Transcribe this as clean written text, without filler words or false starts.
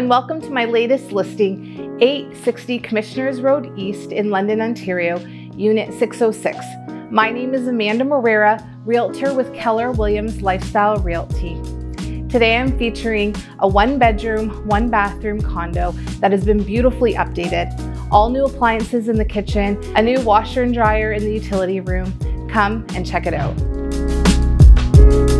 and welcome to my latest listing, 860 Commissioners Road East in London, Ontario, Unit 606. My name is Amanda Morera, Realtor with Keller Williams Lifestyle Realty. Today I'm featuring a 1-bedroom, 1-bathroom condo that has been beautifully updated. All new appliances in the kitchen, a new washer and dryer in the utility room. Come and check it out.